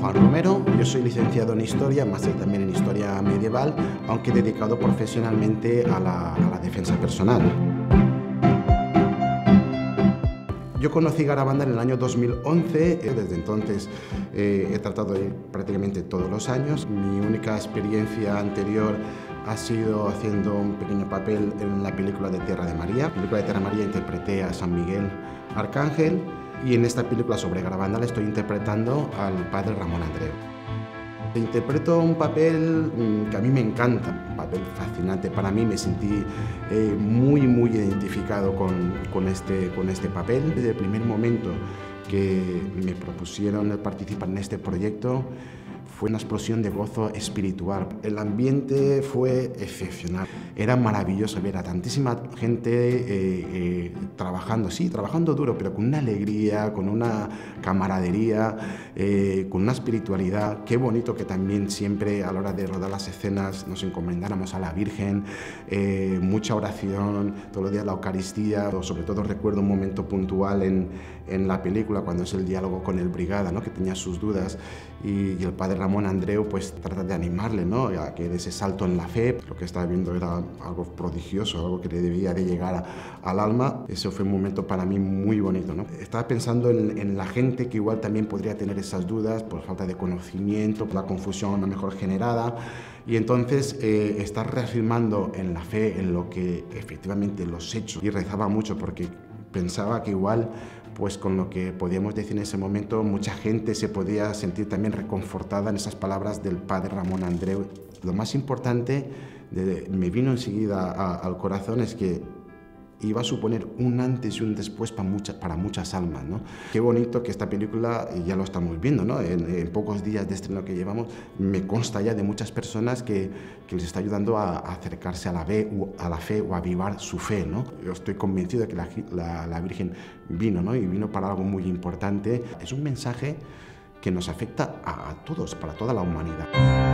Juan Romero, yo soy licenciado en Historia, máster también en Historia Medieval, aunque dedicado profesionalmente a la defensa personal. Yo conocí Garabandal en el año 2011, desde entonces he tratado de ir prácticamente todos los años. Mi única experiencia anterior ha sido haciendo un pequeño papel en la película de Tierra de María. En la película de Tierra de María interpreté a San Miguel Arcángel y en esta película sobre Garabandal estoy interpretando al padre Ramón Andreu. Interpreto un papel que a mí me encanta, un papel fascinante. Para mí me sentí muy identificado con este papel. Desde el primer momento que me propusieron participar en este proyecto fue una explosión de gozo espiritual. El ambiente fue excepcional. Era maravilloso ver a tantísima gente trabajando duro, pero con una alegría, con una camaradería, con una espiritualidad. Qué bonito que también siempre a la hora de rodar las escenas nos encomendáramos a la Virgen, mucha oración, todos los días la Eucaristía. Sobre todo recuerdo un momento puntual en la película cuando es el diálogo con el brigada, ¿no?, que tenía sus dudas y el padre Ramón Andreu pues trata de animarle, ¿no?, a que dé ese salto en la fe. Lo que estaba viendo era algo prodigioso, algo que le debía de llegar al alma. Eso fue un momento para mí muy bonito, ¿no? Estaba pensando en la gente que igual también podría tener esas dudas por falta de conocimiento, por la confusión a lo mejor generada, y entonces estar reafirmando en la fe, en lo que efectivamente los hechos. Y rezaba mucho porque pensaba que igual pues con lo que podíamos decir en ese momento, mucha gente se podía sentir también reconfortada en esas palabras del padre Ramón Andreu. Lo más importante me vino enseguida al corazón es que iba a suponer un antes y un después para muchas almas, ¿no? Qué bonito que esta película, ya lo estamos viendo, ¿no?, en pocos días de estreno que llevamos, me consta ya de muchas personas que les está ayudando a acercarse a la fe o a avivar su fe, ¿no? Yo estoy convencido de que la Virgen vino, ¿no?, y vino para algo muy importante. Es un mensaje que nos afecta a todos, para toda la humanidad.